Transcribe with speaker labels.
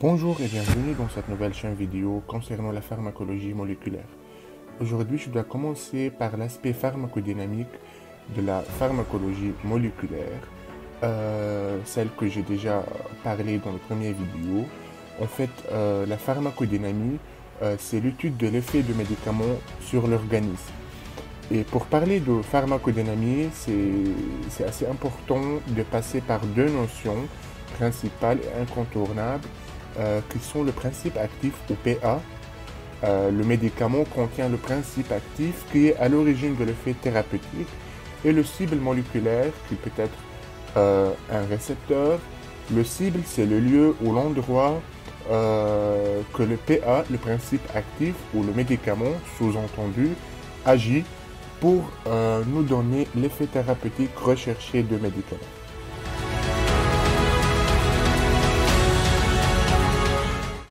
Speaker 1: Bonjour et bienvenue dans cette nouvelle chaîne vidéo concernant la pharmacologie moléculaire. Aujourd'hui, je dois commencer par l'aspect pharmacodynamique de la pharmacologie moléculaire, celle que j'ai déjà parlé dans le premier vidéo. En fait, la pharmacodynamie, c'est l'étude de l'effet de médicaments sur l'organisme. Et pour parler de pharmacodynamie, c'est assez important de passer par deux notions principales et incontournables qui sont le principe actif ou PA. Le médicament contient le principe actif qui est à l'origine de l'effet thérapeutique et le cible moléculaire qui peut être un récepteur. Le cible, c'est le lieu ou l'endroit que le PA, le principe actif ou le médicament, sous-entendu, agit pour nous donner l'effet thérapeutique recherché de médicaments.